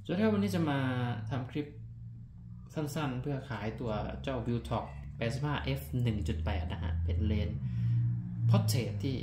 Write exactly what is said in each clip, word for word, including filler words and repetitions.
สวัสดีครับวันนี้จะมาทำคลิปสั้นๆเพื่อขายตัวเจ้า Viltrox แปดสิบห้า เอฟ หนึ่งจุดแปด นะฮะเป็นเลนส์พอร์เทรตที่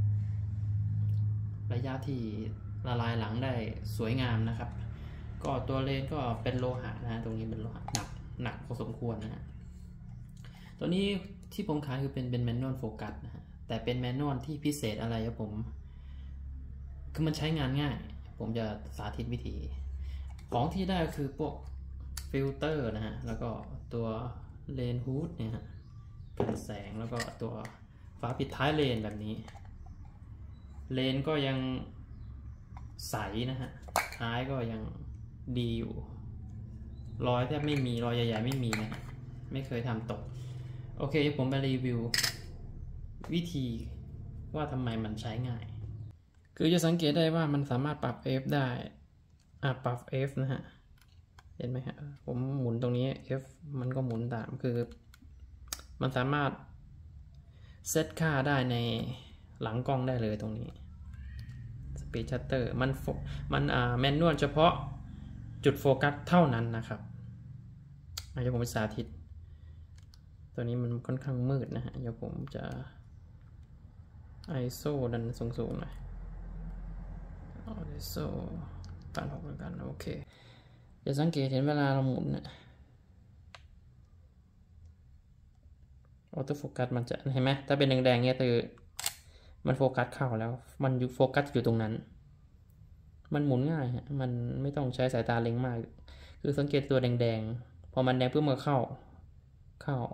ระยะที่ละลายหลังได้สวยงามนะครับก็ตัวเลนส์ก็เป็นโลหะนะตรงนี้เป็นโลหะหนักหนักพอสมควรนะฮะตัวนี้ที่ผมขายคือเป็นเป็นแมนนวลโฟกัสนะฮะแต่เป็นแมนนวลที่พิเศษอะไรครับผมคือมันใช้งานง่ายผมจะสาธิตวิธีของที่ได้คือพวกฟิลเตอร์นะฮะแล้วก็ตัวเลนฮูดเนี่ยฮะกันแสงแล้วก็ตัวฝาปิดท้ายเลนแบบนี้เลนก็ยังใสนะฮะท้ายก็ยังดีอยู่รอยแทบไม่มีรอยใหญ่ๆไม่มีนะไม่เคยทำตกโอเคผมไปรีวิววิธีว่าทำไมมันใช้ง่ายคือจะสังเกตได้ว่ามันสามารถปรับ F ได้อ่ะปรับ F นะฮะเห็นไหมฮะผมหมุนตรงนี้ F มันก็หมุนตามคือมันสามารถเซตค่าได้ในหลังกล้องได้เลยตรงนี้ Speed Shutter มันมันอ่าแมนนวลเฉพาะจุดโฟกัสเท่านั้นนะครับเดี๋ยวผมไปสาธิตตัวนี้มันค่อนข้างมืดนะฮะเดี๋ยวผมจะ ไอ เอส โอ ดันสูงๆหน่อย ไอ เอส โอ ตัดหกแล้วกันโอเคจะสังเกตเห็นเวลาเราหมุนเนี่ยออโต้โฟกัสมันจะเห็นไหมถ้าเป็นแดงๆเนี่ยคือมันโฟกัสเข้าแล้วมันอยู่โฟกัสอยู่ตรงนั้นมันหมุนง่ายฮะมันไม่ต้องใช้สายตาเล็งมากคือสังเกตตัวแดงๆพอมันแดงเพื่อมาเข้าเข้า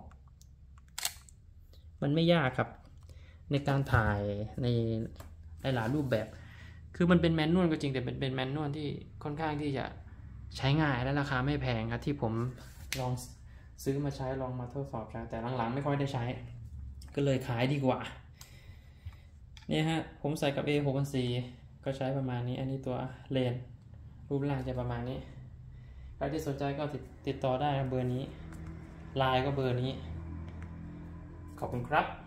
มันไม่ยากครับในการถ่ายในหลายรูปแบบคือมันเป็นแมนนวลก็จริงแต่เป็นเป็นแมนนวลที่ค่อนข้างที่จะใช้ง่ายและราคาไม่แพงครับที่ผมลองซื้อมาใช้ลองมาทดสอบใช้แต่หลังๆไม่ค่อยได้ใช้ก็เลยขายดีกว่านี่ฮะผมใส่กับ เอ หกพันสี่ ก็ใช้ประมาณนี้อันนี้ตัวเลนรูปร่างจะประมาณนี้ใครที่สนใจก็ติดติดต่อได้เบอร์นี้ไลน์ก็เบอร์นี้ขอบคุณครับ